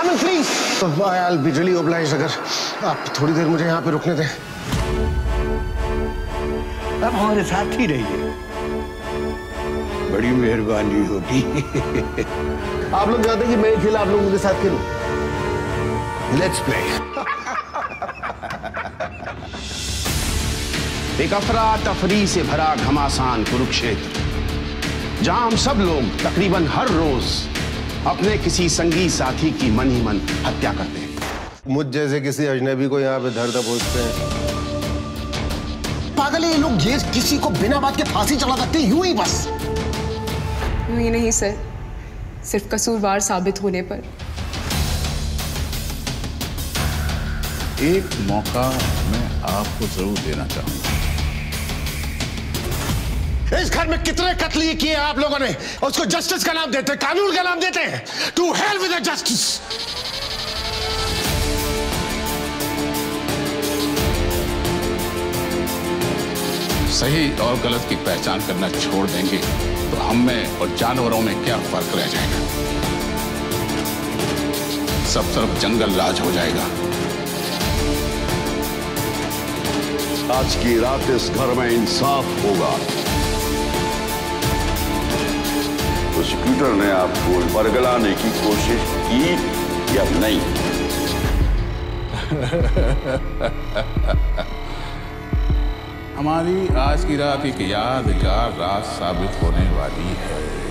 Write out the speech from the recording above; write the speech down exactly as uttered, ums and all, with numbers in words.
Come in please. I'll be really obliged अगर आप थोड़ी देर मुझे यहाँ पे रुकने दें। आप हमारे साथ ही रहिए, बड़ी मेहरबानी होगी। आप लोग चाहते हैं कि मैं खेला आप लोगों के साथ खेलूं? Let's play। एक अफरा तफरी से भरा घमासान कुरुक्षेत्र, जहां हम सब लोग तकरीबन हर रोज अपने किसी संगी साथी की मन ही मन हत्या करते हैं। मुझ जैसे किसी अजनबी को यहाँ पे धर दबोचते हैं। पागल है ये लोग, ये किसी को बिना बात के फांसी चला सकते हैं यूं ही बस। यूं ही नहीं सर, सिर्फ कसूरवार साबित होने पर। एक मौका मैं आपको जरूर देना चाहूंगा। इस घर में कितने कत्ल किए आप लोगों ने, उसको जस्टिस का नाम देते हैं, कानून का नाम देते हैं। To hell with the justice. सही और गलत की पहचान करना छोड़ देंगे तो हम में और जानवरों में क्या फर्क रह जाएगा? सब तरफ जंगल राज हो जाएगा। आज की रात इस घर में इंसाफ होगा। प्रोसिक्यूटर ने आपको बरगलाने की कोशिश की या नहीं? हमारी आज की रात एक यादगार रात साबित होने वाली है।